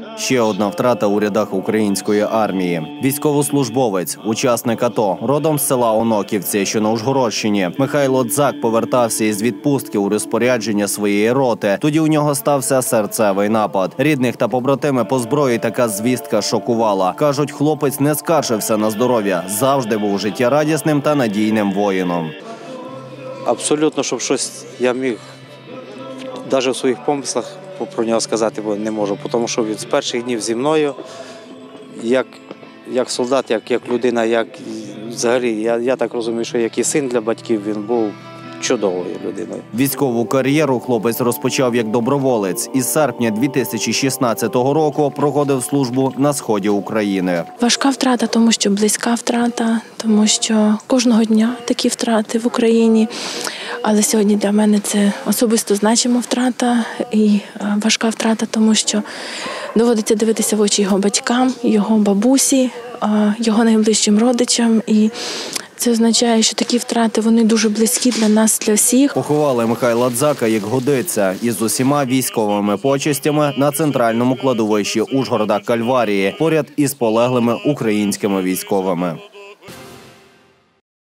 Ще одна втрата у рядах української армії. Військовослужбовець, учасник АТО, родом з села Оноківці, що на Ужгородщині. Михайло Дзак повертався із відпустки у розпорядження своєї роти. Тоді у нього стався серцевий напад. Рідних та побратими по зброї така звістка шокувала. Кажуть, хлопець не скаржився на здоров'я, завжди був життєрадісним та надійним воїном. Абсолютно, щоб щось я міг навіть у своїх помислах про нього сказати, бо не можу, тому що він з перших днів зі мною, як солдат, як людина, як взагалі, я так розумію, що як і син для батьків, він був чудовою людиною. Військову кар'єру хлопець розпочав як доброволець. Із серпня 2016 року проходив службу на сході України. Важка втрата, тому що близька втрата, тому що кожного дня такі втрати в Україні. Але сьогодні для мене це особисто значима втрата і важка втрата, тому що доводиться дивитися в очі його батькам, його бабусі, його найближчим родичам. І це означає, що такі втрати, вони дуже близькі для нас, для всіх. Поховали Михайла Дзака, як годиться, із усіма військовими почестями на центральному кладовищі Ужгорода Кальварії, поряд із полеглими українськими військовими.